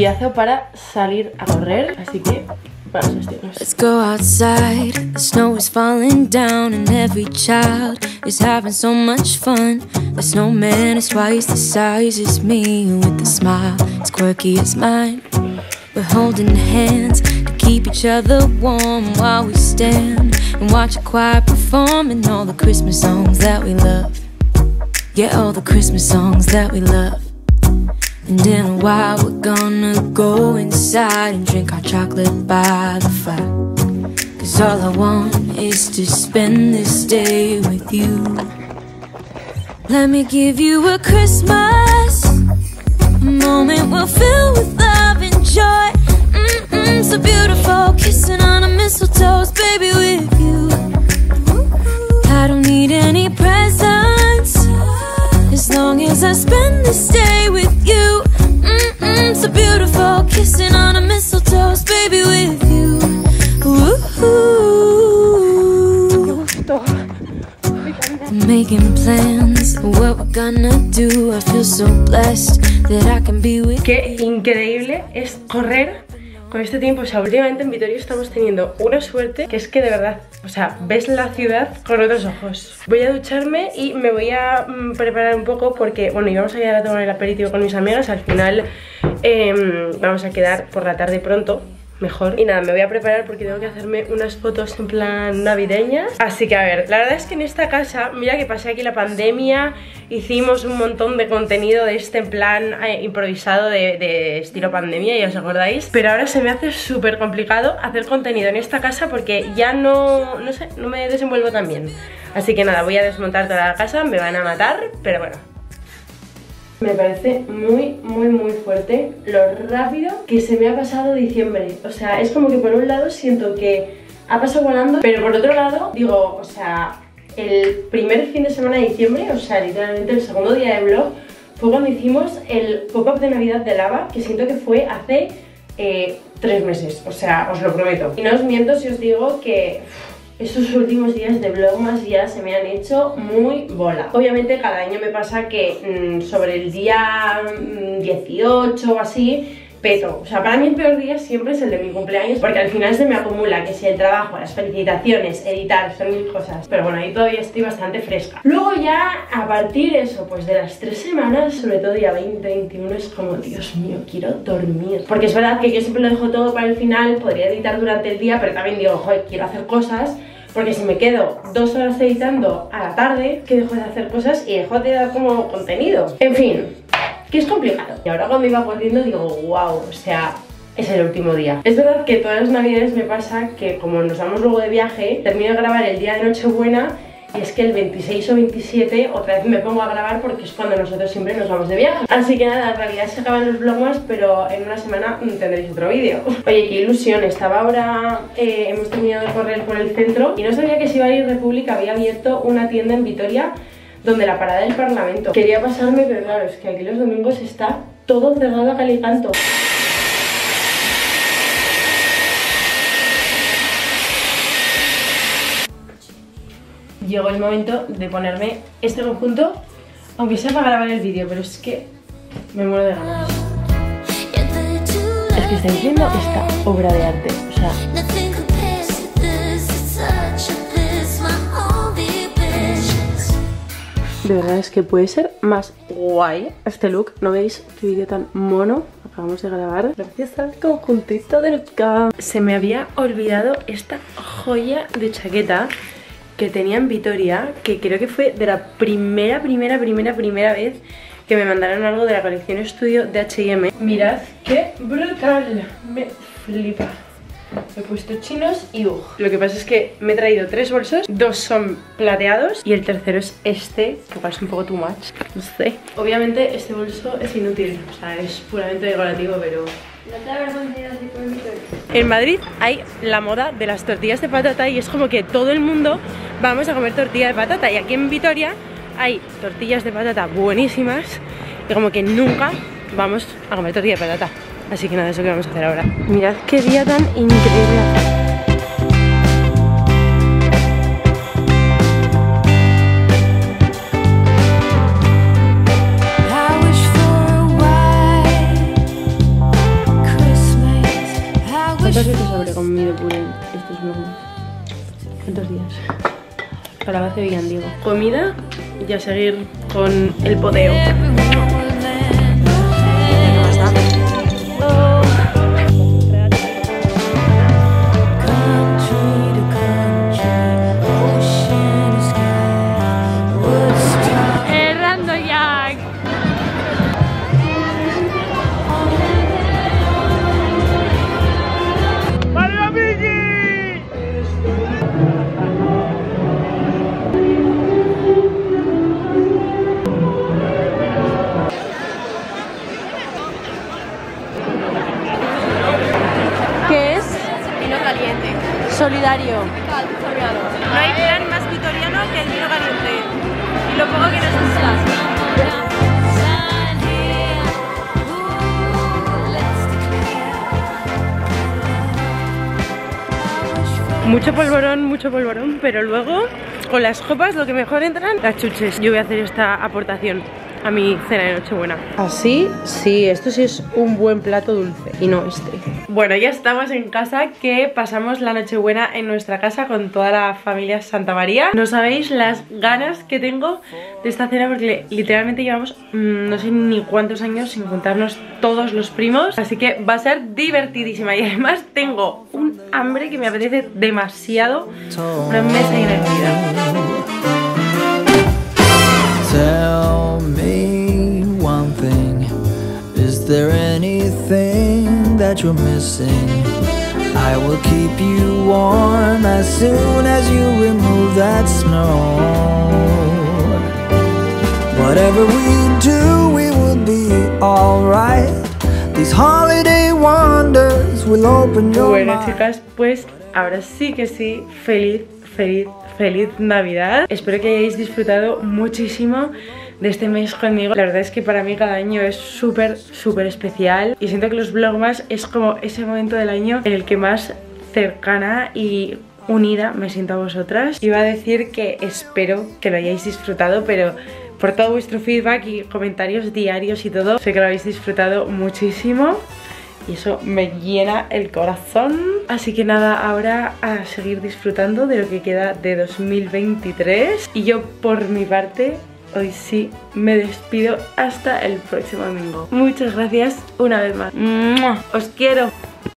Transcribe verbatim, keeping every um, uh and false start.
Diazo para salir a correr, así que vamos a vestirnos. Let's go outside, the snow is falling down and every child is having so much fun. The snowman is twice the size as me with a smile as quirky as mine. We're holding hands to keep each other warm while we stand and watch a choir performing all the Christmas songs that we love. Yeah, all the Christmas songs that we love. And in a while we're gonna go inside and drink our chocolate by the fire. Cause all I want is to spend this day with you. Let me give you a Christmas, a moment we'll fill with love and joy. Mm-mm, so beautiful, kissing on a mistletoe, baby, with you. I don't need any presents, as long as I spend this day with you. Mm-mm, so beautiful, kissing on a mistletoe, baby, with you. Ooh. I'm making plans, what we're gonna do. I feel so blessed that I can be with you. Qué increíble es correr con este tiempo. O sea, últimamente en Vitoria estamos teniendo una suerte que es que de verdad, o sea, ves la ciudad con otros ojos. Voy a ducharme y me voy a mm, preparar un poco porque, bueno, íbamos a quedar a tomar el aperitivo con mis amigas. Al final eh, vamos a quedar por la tarde pronto, mejor. Y nada, me voy a preparar porque tengo que hacerme unas fotos en plan navideñas. Así que a ver, la verdad es que en esta casa, mira que pasé aquí la pandemia, hicimos un montón de contenido de este en plan eh, improvisado de, de estilo pandemia, ya os acordáis. Pero ahora se me hace súper complicado hacer contenido en esta casa porque ya no, no sé, no me desenvuelvo tan bien. Así que nada, voy a desmontar toda la casa, me van a matar, pero bueno. Me parece muy, muy, muy fuerte lo rápido que se me ha pasado diciembre. O sea, es como que por un lado siento que ha pasado volando, pero por otro lado digo, o sea, el primer fin de semana de diciembre, o sea, literalmente el segundo día de vlog, fue cuando hicimos el pop-up de Navidad de Lava, que siento que fue hace eh, tres meses, o sea, os lo prometo. Y no os miento si os digo que estos últimos días de vlogmas ya se me han hecho muy bola. Obviamente cada año me pasa que mmm, sobre el día mmm, dieciocho o así peto. O sea, para mí el peor día siempre es el de mi cumpleaños porque al final se me acumula que si el trabajo, las felicitaciones, editar, son mil cosas. Pero bueno, ahí todavía estoy bastante fresca. Luego ya a partir de eso, pues de las tres semanas, sobre todo día veinte, veintiuno, es como, Dios mío, quiero dormir. Porque es verdad que yo siempre lo dejo todo para el final, podría editar durante el día, pero también digo, joder, quiero hacer cosas. Porque si me quedo dos horas editando a la tarde, que dejo de hacer cosas y dejo de dar como contenido. En fin, que es complicado. Y ahora cuando iba corriendo digo, wow, o sea, es el último día. Es verdad que todas las navidades me pasa que como nos vamos luego de viaje, termino de grabar el día de Nochebuena y es que el veintiséis o veintisiete otra vez me pongo a grabar porque es cuando nosotros siempre nos vamos de viaje. Así que nada, en realidad se acaban los vlogmas, pero en una semana tendréis otro vídeo. Oye, qué ilusión, estaba ahora, eh, hemos terminado de correr por el centro y no sabía que Sibarri República había abierto una tienda en Vitoria donde la parada del Parlamento. Quería pasarme, pero claro, es que aquí los domingos está todo cerrado a cal y canto. Llegó el momento de ponerme este conjunto, aunque sea para grabar el vídeo, pero es que me muero de ganas. Es que estáis viendo esta obra de arte, o sea... De verdad es que puede ser más guay este look. ¿No veis qué vídeo tan mono acabamos de grabar? Gracias al conjuntito del K. Se me había olvidado esta joya de chaqueta que tenía en Vitoria, que creo que fue de la primera, primera, primera, primera vez que me mandaron algo de la colección Estudio de H y M. Mirad qué brutal, me flipa. He puesto chinos y uh. Lo que pasa es que me he traído tres bolsos, dos son plateados y el tercero es este, que parece un poco too much, no sé. Obviamente este bolso es inútil, o sea, es puramente decorativo, pero... En Madrid hay la moda de las tortillas de patata y es como que todo el mundo vamos a comer tortilla de patata, y aquí en Vitoria hay tortillas de patata buenísimas y como que nunca vamos a comer tortilla de patata. Así que nada, eso que vamos a hacer ahora. Mirad qué día tan increíble. estos vlogs? ¿Cuántos días? Calabaza y Villandigo. Comida y a seguir con el podeo. Solidario. No hay plan más vitoriano que el vino caliente. Y lo poco que nos gusta. Mucho polvorón, mucho polvorón, pero luego con las copas lo que mejor entran, las chuches. Yo voy a hacer esta aportación a mi cena de Nochebuena. Así, sí, esto sí es un buen plato dulce y no este. Bueno, ya estamos en casa, que pasamos la Nochebuena en nuestra casa con toda la familia Santa María. No sabéis las ganas que tengo de esta cena porque literalmente llevamos mmm, no sé ni cuántos años sin juntarnos todos los primos. Así que va a ser divertidísima y además tengo un hambre que me apetece demasiado. Una mesa llena de comida. Tell me one thing, is there anything that you're missing? I will keep you warm as soon as you remove that snow. Whatever we do, we will be alright. These holiday wonders will open your mind. Bueno, chicas, pues ahora sí que sí, feliz, feliz, feliz Navidad. Espero que hayáis disfrutado muchísimo de este mes conmigo. La verdad es que para mí cada año es súper, súper especial y siento que los vlogmas es como ese momento del año en el que más cercana y unida me siento a vosotras. Iba a decir que espero que lo hayáis disfrutado, pero por todo vuestro feedback y comentarios diarios y todo, sé que lo habéis disfrutado muchísimo y eso me llena el corazón. Así que nada, ahora a seguir disfrutando de lo que queda de dos mil veintitrés. Y yo por mi parte, hoy sí me despido hasta el próximo domingo. Muchas gracias una vez más. ¡Mua! Os quiero.